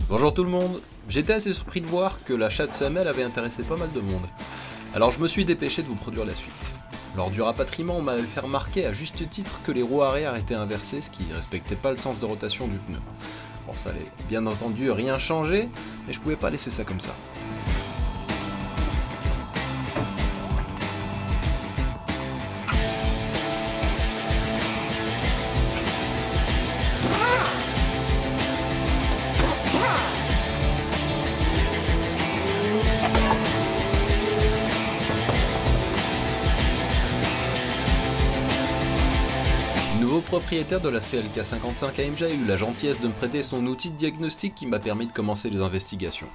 Bonjour tout le monde. J'étais assez surpris de voir que l'achat de ce ML avait intéressé pas mal de monde. Alors je me suis dépêché de vous produire la suite. Lors du rapatriement, on m'avait fait remarquer à juste titre que les roues arrière étaient inversées, ce qui respectait pas le sens de rotation du pneu. Bon, ça allait bien entendu rien changer, mais je pouvais pas laisser ça comme ça. Le nouveau propriétaire de la CLK 55 AMG a eu la gentillesse de me prêter son outil de diagnostic qui m'a permis de commencer les investigations.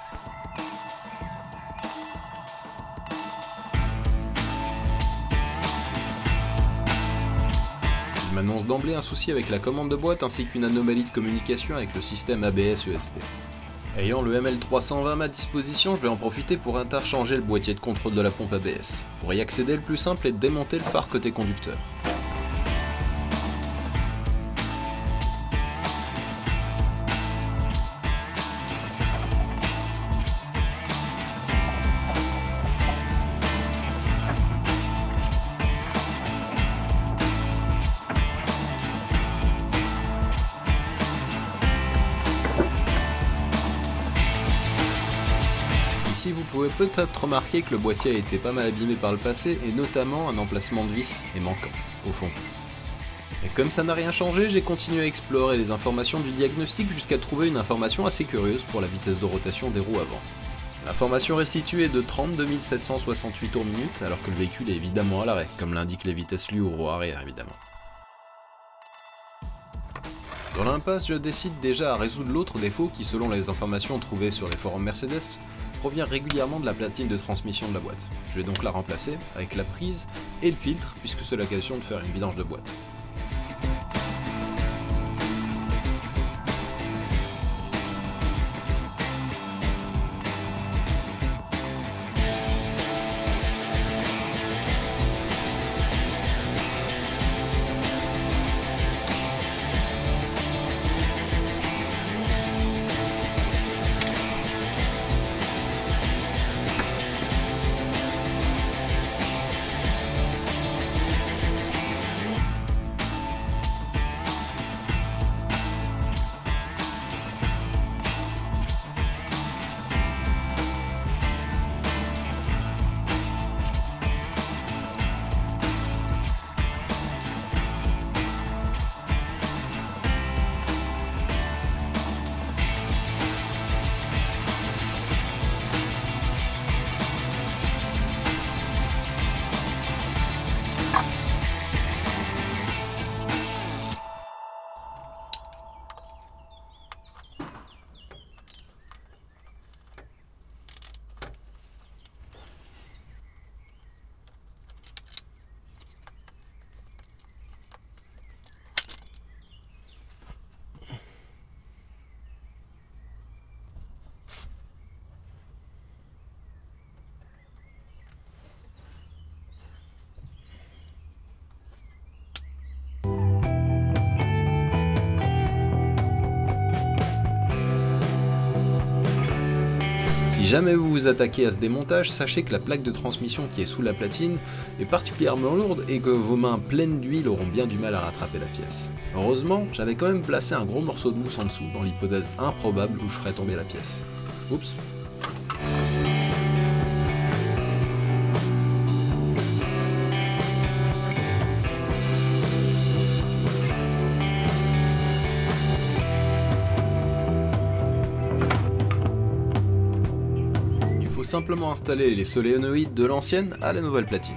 Il m'annonce d'emblée un souci avec la commande de boîte ainsi qu'une anomalie de communication avec le système ABS ESP. Ayant le ML320 à ma disposition, je vais en profiter pour interchanger le boîtier de contrôle de la pompe ABS. Pour y accéder, le plus simple est de démonter le phare côté conducteur. Ici, vous pouvez peut-être remarquer que le boîtier a été pas mal abîmé par le passé, et notamment un emplacement de vis est manquant, au fond. Et comme ça n'a rien changé, j'ai continué à explorer les informations du diagnostic jusqu'à trouver une information assez curieuse pour la vitesse de rotation des roues avant. L'information restituée est de 32 768 tours minute, alors que le véhicule est évidemment à l'arrêt, comme l'indiquent les vitesses lues aux roues arrière évidemment. Dans l'impasse, je décide déjà à résoudre l'autre défaut qui, selon les informations trouvées sur les forums Mercedes, provient régulièrement de la platine de transmission de la boîte. Je vais donc la remplacer avec la prise et le filtre, puisque c'est l'occasion de faire une vidange de boîte. Si jamais vous vous attaquez à ce démontage, sachez que la plaque de transmission qui est sous la platine est particulièrement lourde et que vos mains pleines d'huile auront bien du mal à rattraper la pièce. Heureusement, j'avais quand même placé un gros morceau de mousse en dessous, dans l'hypothèse improbable où je ferais tomber la pièce. Oups. Il faut simplement installer les solénoïdes de l'ancienne à la nouvelle platine.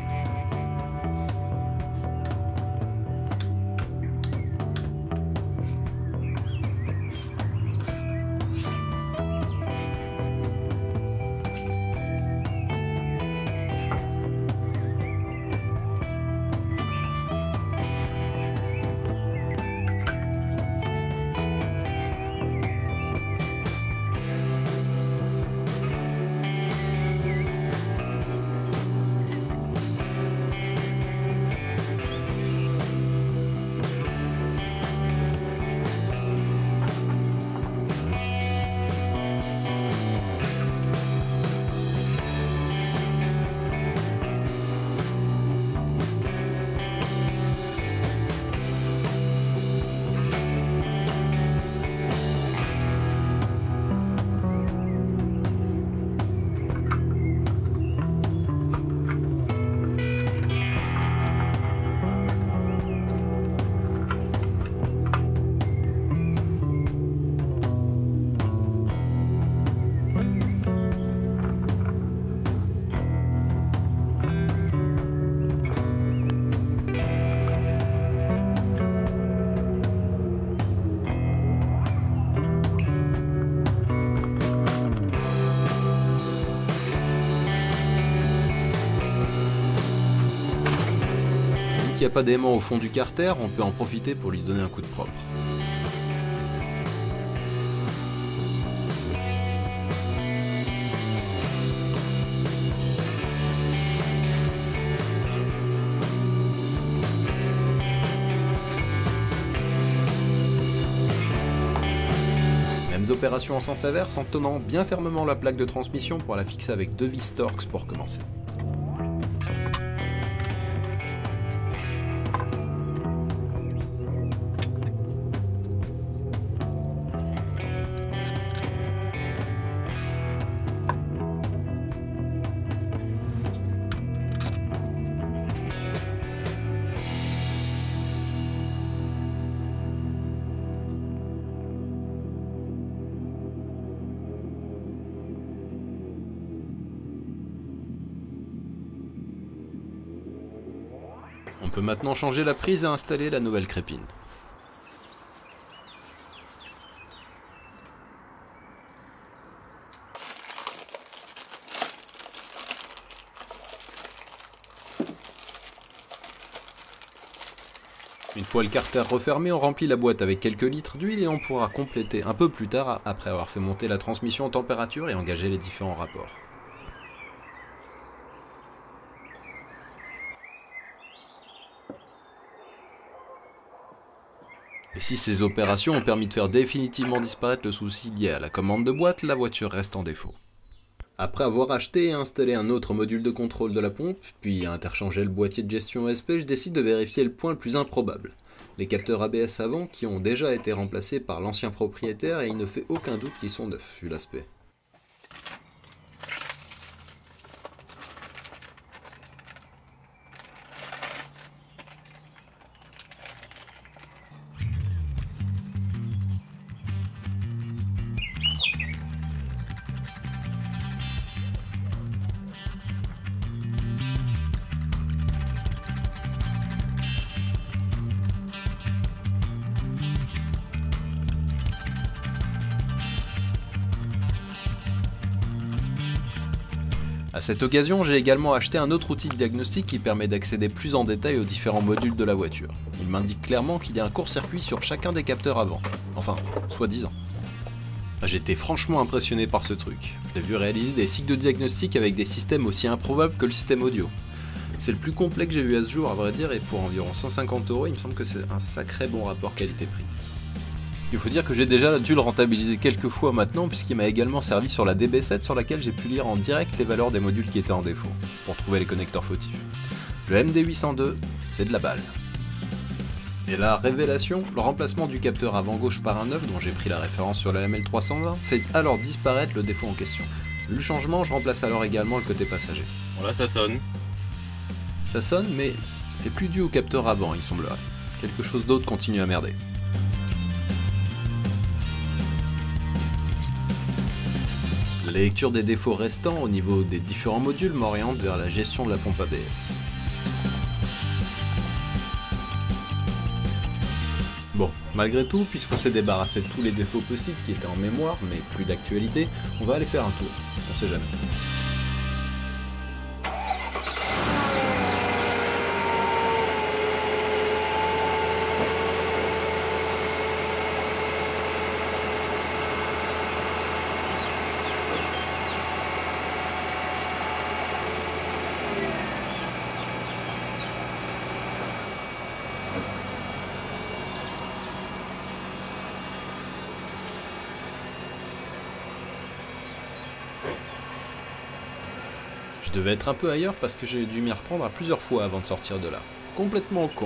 qu'il n'y a pas d'aimant au fond du carter, on peut en profiter pour lui donner un coup de propre. Mêmes opérations en sens inverse en tenant bien fermement la plaque de transmission pour la fixer avec 2 vis Torx pour commencer. On peut maintenant changer la prise et installer la nouvelle crépine. Une fois le carter refermé, on remplit la boîte avec quelques litres d'huile et on pourra compléter un peu plus tard après avoir fait monter la transmission en température et engager les différents rapports. Et si ces opérations ont permis de faire définitivement disparaître le souci lié à la commande de boîte, la voiture reste en défaut. Après avoir acheté et installé un autre module de contrôle de la pompe, puis interchangé le boîtier de gestion ESP, je décide de vérifier le point le plus improbable. Les capteurs ABS avant qui ont déjà été remplacés par l'ancien propriétaire et il ne fait aucun doute qu'ils sont neufs, vu l'aspect. A cette occasion, j'ai également acheté un autre outil de diagnostic qui permet d'accéder plus en détail aux différents modules de la voiture. Il m'indique clairement qu'il y a un court-circuit sur chacun des capteurs avant. Enfin, soi-disant. J'étais franchement impressionné par ce truc. Je l'ai vu réaliser des cycles de diagnostic avec des systèmes aussi improbables que le système audio. C'est le plus complet que j'ai vu à ce jour, à vrai dire, et pour environ 150 €, il me semble que c'est un sacré bon rapport qualité-prix. Il faut dire que j'ai déjà dû le rentabiliser quelques fois maintenant, puisqu'il m'a également servi sur la DB7 sur laquelle j'ai pu lire en direct les valeurs des modules qui étaient en défaut, pour trouver les connecteurs fautifs. Le MD802, c'est de la balle. Et la révélation, le remplacement du capteur avant gauche par un neuf, dont j'ai pris la référence sur la ML320, fait alors disparaître le défaut en question. Vu le changement, je remplace alors également le côté passager. Bon là ça sonne. Ça sonne, mais c'est plus dû au capteur avant, il semblerait. Quelque chose d'autre continue à merder. La lecture des défauts restants au niveau des différents modules m'oriente vers la gestion de la pompe ABS. Bon, malgré tout, puisqu'on s'est débarrassé de tous les défauts possibles qui étaient en mémoire, mais plus d'actualité, on va aller faire un tour, on sait jamais. Je devais être un peu ailleurs parce que j'ai dû m'y reprendre à plusieurs fois avant de sortir de là. Complètement con.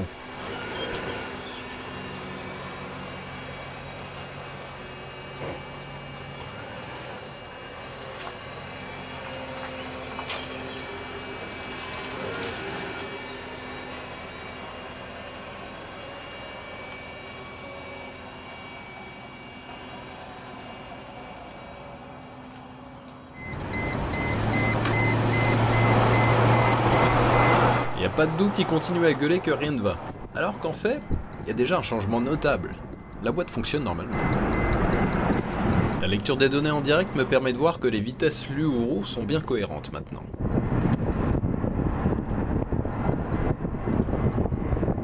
Pas de doute, il continue à gueuler que rien ne va. Alors qu'en fait, il y a déjà un changement notable. La boîte fonctionne normalement. La lecture des données en direct me permet de voir que les vitesses lues ou roues sont bien cohérentes maintenant.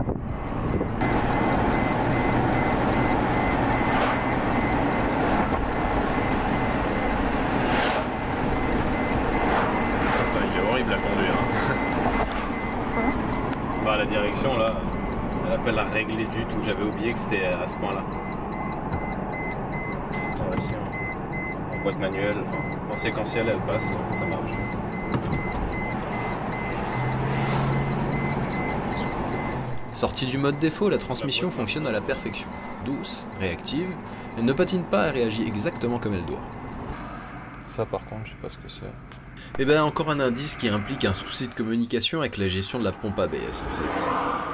pas la régler du tout, j'avais oublié que c'était à ce point là. On va essayer en boîte manuelle, enfin, en séquentiel elle passe, ça marche. Sortie du mode défaut, la transmission fonctionne à la perfection. Douce, réactive, elle ne patine pas et réagit exactement comme elle doit. Ça par contre, je sais pas ce que c'est. Et ben encore un indice qui implique un souci de communication avec la gestion de la pompe ABS en fait.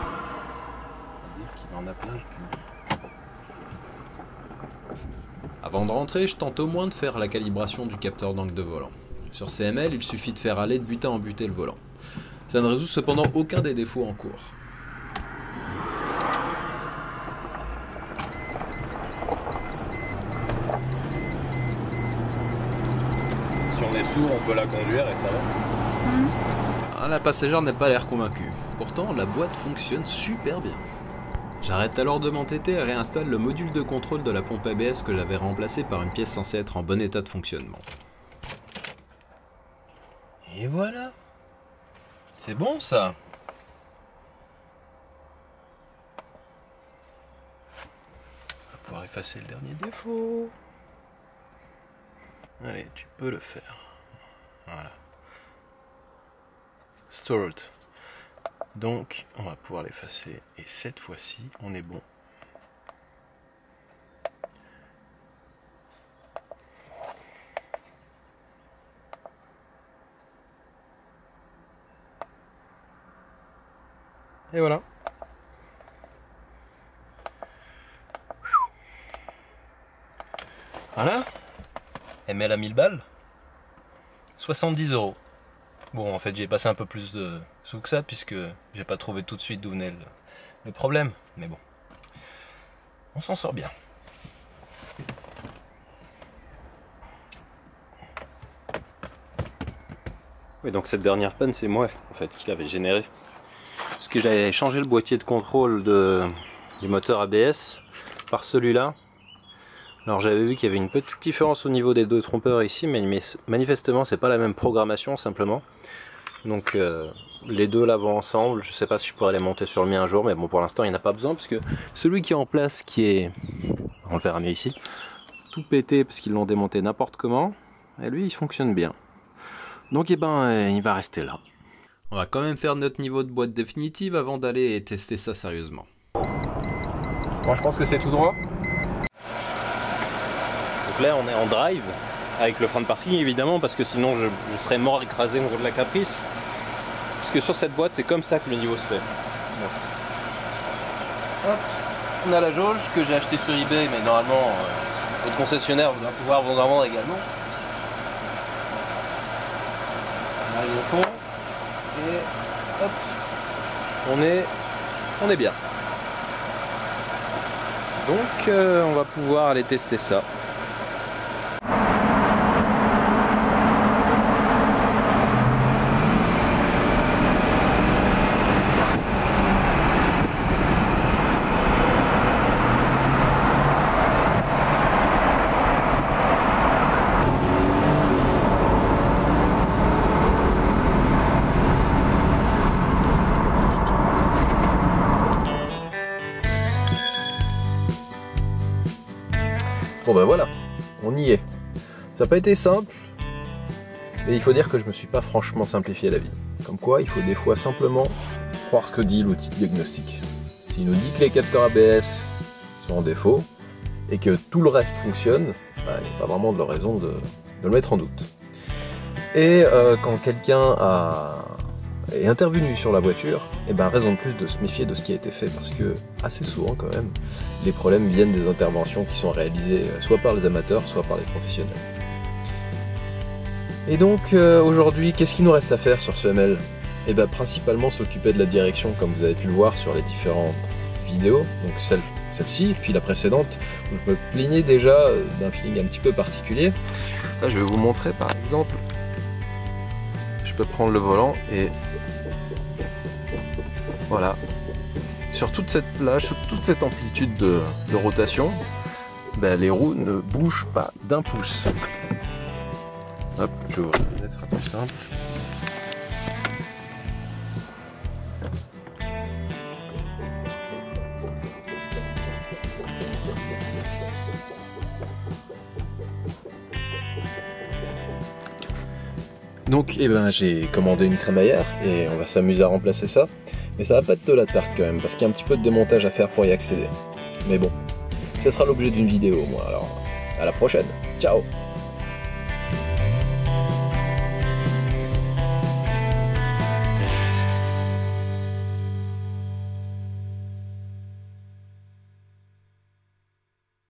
Avant de rentrer, je tente au moins de faire la calibration du capteur d'angle de volant. Sur CML, il suffit de faire aller de butin en buté le volant. Ça ne résout cependant aucun des défauts en cours. Si on est sourd, on peut la conduire et ça va. Ah, la passagère n'a pas l'air convaincue. Pourtant, la boîte fonctionne super bien. J'arrête alors de m'entêter et réinstalle le module de contrôle de la pompe ABS que j'avais remplacé par une pièce censée être en bon état de fonctionnement. Et voilà. C'est bon ça. On va pouvoir effacer le dernier défaut. Allez, tu peux le faire. Voilà. Stored. Donc, on va pouvoir l'effacer. Et cette fois-ci, on est bon. Et voilà. Voilà. ML à 1000 balles. 70 €. Bon, en fait, j'ai passé un peu plus de sous que ça, puisque j'ai pas trouvé tout de suite d'où venait le problème. Mais bon, on s'en sort bien. Oui, donc cette dernière panne, c'est moi, en fait, qui l'avais générée. Parce que j'avais changé le boîtier de contrôle du moteur ABS par celui-là. Alors j'avais vu qu'il y avait une petite différence au niveau des deux trompeurs ici, mais manifestement c'est pas la même programmation simplement. Donc les deux là vont ensemble, je sais pas si je pourrais les monter sur le mien un jour, mais bon pour l'instant il n'y en a pas besoin, parce que celui qui est en place, qui est, on le verra mieux ici, tout pété parce qu'ils l'ont démonté n'importe comment, et lui il fonctionne bien. Donc il va rester là. On va quand même faire notre niveau de boîte définitive avant d'aller et tester ça sérieusement. Moi je pense que c'est tout droit. Donc là on est en drive, avec le frein de parking évidemment, parce que sinon je serais mort écrasé au niveau de la caprice. Parce que sur cette boîte c'est comme ça que le niveau se fait. Bon. Hop, on a la jauge que j'ai acheté sur eBay, mais normalement votre concessionnaire va pouvoir vous en vendre également. On arrive au fond, et hop, on est bien. Donc on va pouvoir aller tester ça. Bon ben voilà, on y est. Ça n'a pas été simple, mais il faut dire que je me suis pas franchement simplifié la vie. Comme quoi, il faut des fois simplement croire ce que dit l'outil de diagnostic. S'il nous dit que les capteurs ABS sont en défaut, et que tout le reste fonctionne, bah, il n'y a pas vraiment de raison de le mettre en doute. Et quand quelqu'un est intervenu sur la voiture, et ben raison de plus de se méfier de ce qui a été fait, parce que assez souvent quand même, les problèmes viennent des interventions qui sont réalisées soit par les amateurs, soit par les professionnels. Et donc aujourd'hui, qu'est-ce qu'il nous reste à faire sur ce ML? Et ben principalement s'occuper de la direction, comme vous avez pu le voir sur les différentes vidéos, donc celle-ci, puis la précédente, où je me plaignais déjà d'un feeling un petit peu particulier. Là je vais vous montrer par exemple, je peux prendre le volant et voilà, sur toute cette plage, sur toute cette amplitude de rotation, ben, les roues ne bougent pas d'un pouce. Hop, je vais ouvrir la fenêtre, ce sera plus simple. Donc j'ai commandé une crémaillère et on va s'amuser à remplacer ça. Mais ça va pas être de la tarte quand même, parce qu'il y a un petit peu de démontage à faire pour y accéder. Mais bon, ce sera l'objet d'une vidéo au moins, alors à la prochaine, ciao!